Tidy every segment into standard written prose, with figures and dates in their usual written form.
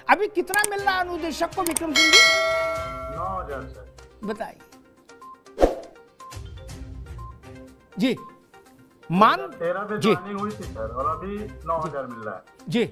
अभी कितना मिल रहा है अनुदेशक को विक्रम सिंह जी? 9,000 सर। बताइए जी। मान 13 में जी ज्वाइनिंग हुई थी सर, और अभी 9,000 मिल रहा है जी।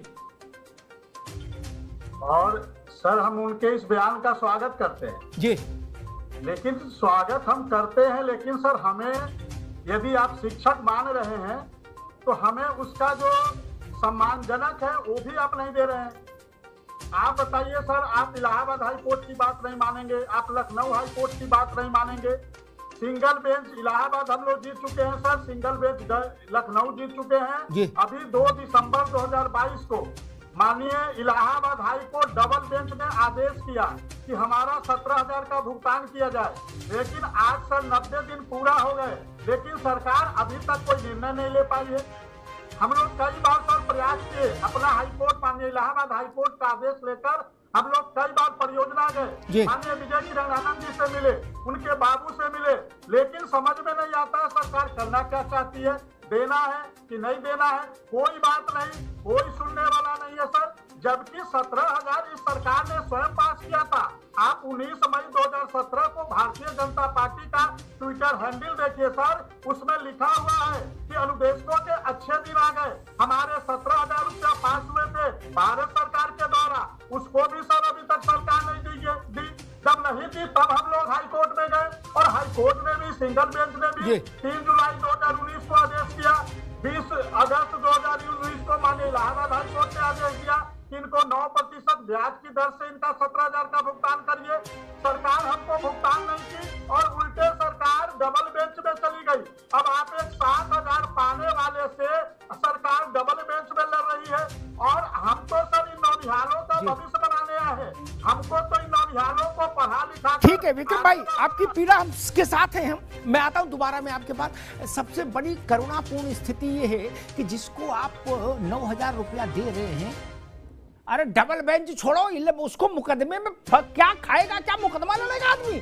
और सर हम उनके इस बयान का स्वागत करते हैं जी। लेकिन स्वागत हम करते हैं, लेकिन सर हमें, यदि आप शिक्षक मान रहे हैं तो हमें उसका जो सम्मानजनक है वो भी आप नहीं दे रहे हैं। आप बताइए सर, आप इलाहाबाद हाई कोर्ट की बात नहीं मानेंगे, आप लखनऊ हाई कोर्ट की बात नहीं मानेंगे। सिंगल बेंच इलाहाबाद हम लोग जीत चुके हैं सर, सिंगल बेंच लखनऊ जीत चुके हैं। अभी 2 दिसंबर 2022 को माननीय Allahabad high court double bench ने आदेश किया कि हमारा 17,000 का भुगतान किया जाए, लेकिन आज सर 90 दिन पूरा हो गए, लेकिन सरकार अभी तक कोई निर्णय नहीं ले पाई है। हम लोग कई बार सर प्रयास किए, अपना हाई कोर्ट माननीय इलाहाबाद हाई कोर्ट का आदेश लेकर हम लोग कई बार परियोजना गए, माननीय विजय किरण आनंद जी से मिले, उनके बाबू से मिले, लेकिन समझ में नहीं आता सरकार करना क्या चाहती है, देना है कि नहीं देना है। कोई बात नहीं, कोई सुनने वाला नहीं है सर। जबकि 17,000 इस सरकार ने स्वयं पास किया था। आप 19 मई 2017 को भारतीय जनता पार्टी का ट्विटर हैंडल देखिए सर, उसमें लिखा हुआ है कि अनुदेशकों के अच्छे दिन आ गए, हमारे 17,000 रुपया पास हुए थे भारत सरकार के द्वारा, उसको भी सर अभी तक सरकार नहीं दी। जब नहीं दी तब हम लोग हाई कोर्ट में गए, और हाई कोर्ट में भी सिंगल बेंच ने भी 3 जुलाई 2019 को आदेश दिया, 20 अगस्त 2019 को माननीय इलाहाबाद हाई कोर्ट ने आदेश दिया कि इनको 9% ब्याज की दर से इनका 17,000 का भुगतान करिए। सरकार हमको भुगतान नहीं की और उल्टे सरकार डबल बेंच में चली गई। अब आप एक 7,000 पाने वाले से सरकार डबल बेंच में लड़ रही है, और हम तो सर इन नौनिहालों का भविष्य बनाने आए हैं, हमको तो इन नौनिहालों को पढ़ा लिखा। ठीक है विक्रम भाई, आपकी पीड़ा हम के साथ हैं। मैं आता हूं दोबारा में आपके पास। सबसे बड़ी करुणापूर्ण स्थिति ये है कि जिसको आप 9,000 रुपया दे रहे हैं, अरे डबल बेंच छोड़ो, उसको मुकदमे में क्या खाएगा, क्या मुकदमा लड़ेगा आदमी।